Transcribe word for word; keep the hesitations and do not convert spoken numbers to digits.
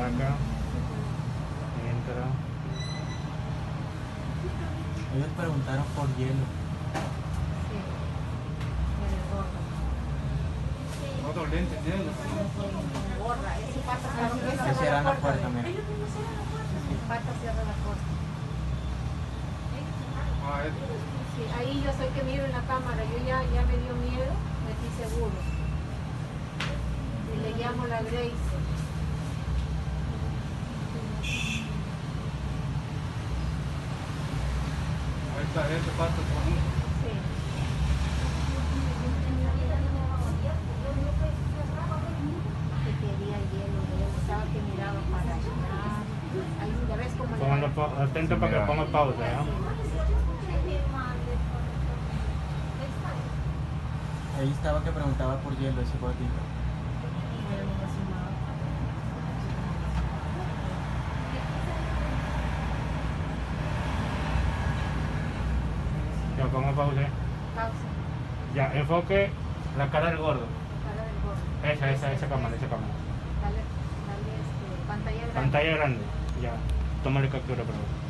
acá. Entra. Ellos preguntaron por hielo. Sí, en el gordo. Otro lente tiene. Gorra, ese pata cierra Que cierran la puerta, ¿ves? mira. El pata cierra la puerta. Ah, es. Sí, ahí yo soy que miro en la cámara, yo ya, ya me dio miedo, metí seguro. Y le llamo a la Grace. Ahí está, ese pato con uno. Sí. Que quería el hielo, yo pensaba que miraba para allá. Ahí ya ves cómo le Póngalo pa- atento para que ponga pausa, ¿ya? Ahí estaba que preguntaba por hielo ese gordito. Ya ponga pausa. Pausa, Ya, enfoque la cara del gordo. para el gordo. Esa, esa, esa cámara, esa cámara. Dale, dale este, pantalla grande. Pantalla grande. Ya, tómale captura, por favor.